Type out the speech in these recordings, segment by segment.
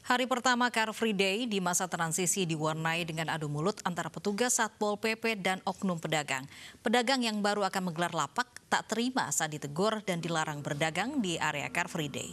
Hari pertama Car Free Day di masa transisi diwarnai dengan adu mulut antara petugas Satpol PP dan oknum pedagang. Pedagang yang baru akan menggelar lapak tak terima saat ditegur dan dilarang berdagang di area Car Free Day.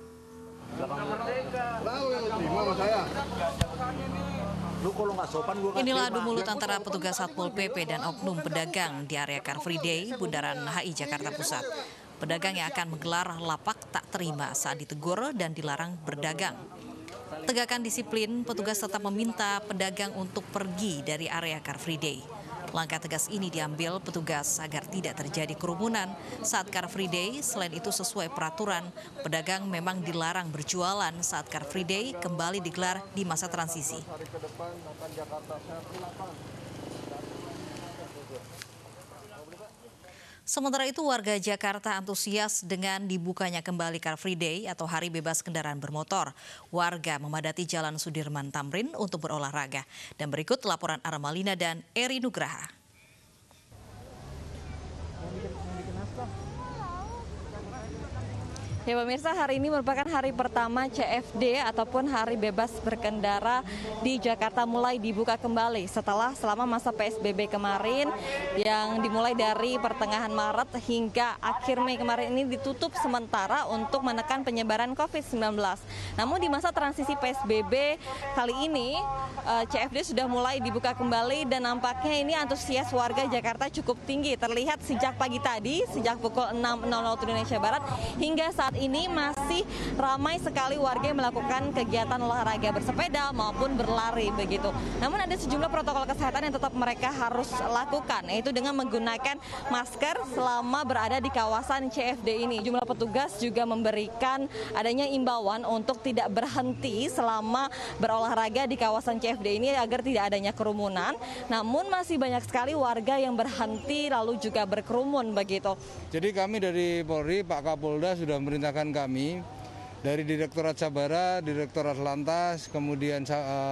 Inilah adu mulut antara petugas Satpol PP dan oknum pedagang di area Car Free Day, Bundaran HI Jakarta Pusat. Pedagang yang akan menggelar lapak tak terima saat ditegur dan dilarang berdagang. Tegakkan disiplin, petugas tetap meminta pedagang untuk pergi dari area Car Free Day. Langkah tegas ini diambil petugas agar tidak terjadi kerumunan saat Car Free Day. Selain itu sesuai peraturan, pedagang memang dilarang berjualan saat Car Free Day kembali digelar di masa transisi. Sementara itu warga Jakarta antusias dengan dibukanya kembali Car Free Day atau Hari Bebas Kendaraan Bermotor. Warga memadati Jalan Sudirman Tamrin untuk berolahraga. Dan berikut laporan Armalina dan Eri Nugraha. Ya pemirsa, hari ini merupakan hari pertama CFD ataupun Hari Bebas Berkendara di Jakarta mulai dibuka kembali setelah selama masa PSBB kemarin yang dimulai dari pertengahan Maret hingga akhir Mei kemarin ini ditutup sementara untuk menekan penyebaran COVID-19. Namun di masa transisi PSBB kali ini CFD sudah mulai dibuka kembali dan nampaknya ini antusias warga Jakarta cukup tinggi. Terlihat sejak pagi tadi, sejak pukul 6.00 waktu Indonesia Barat hingga saat ini masih ramai sekali warga yang melakukan kegiatan olahraga bersepeda maupun berlari begitu. Namun ada sejumlah protokol kesehatan yang tetap mereka harus lakukan, yaitu dengan menggunakan masker selama berada di kawasan CFD ini. Jumlah petugas juga memberikan adanya imbauan untuk tidak berhenti selama berolahraga di kawasan CFD ini agar tidak adanya kerumunan. Namun masih banyak sekali warga yang berhenti lalu juga berkerumun begitu. Jadi kami dari Polri, Pak Kapolda sudah merintahkan kami dari Direktorat Sabara, Direktorat Lantas, kemudian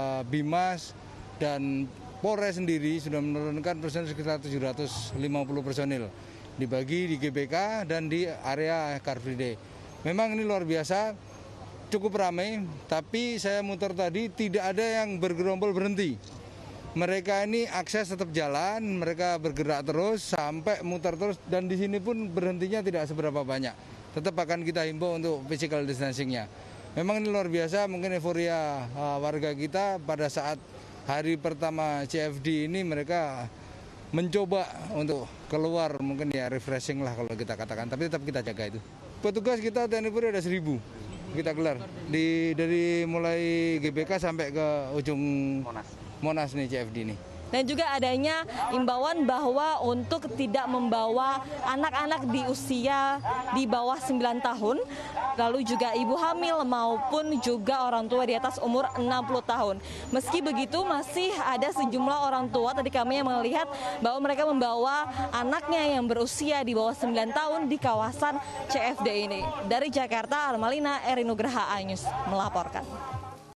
Bimas dan Polres sendiri sudah menurunkan personil sekitar 750 personil dibagi di GBK dan di area Car Free Day. Memang ini luar biasa, cukup ramai, tapi saya muter tadi tidak ada yang bergerombol berhenti. Mereka ini akses tetap jalan, mereka bergerak terus sampai muter terus dan di sini pun berhentinya tidak seberapa banyak. Tetap akan kita himbau untuk physical distancing-nya. Memang ini luar biasa, mungkin euforia warga kita pada saat hari pertama CFD ini mereka mencoba untuk keluar, mungkin ya refreshing lah kalau kita katakan, tapi tetap kita jaga itu. Petugas kita TNI Polri ada 1.000 kita gelar dari mulai GBK sampai ke ujung Monas nih CFD ini. Dan juga adanya imbauan bahwa untuk tidak membawa anak-anak di usia di bawah 9 tahun, lalu juga ibu hamil maupun juga orang tua di atas umur 60 tahun. Meski begitu masih ada sejumlah orang tua, tadi kami yang melihat bahwa mereka membawa anaknya yang berusia di bawah 9 tahun di kawasan CFD ini. Dari Jakarta, Armalina, Eri Nugraha, iNews melaporkan.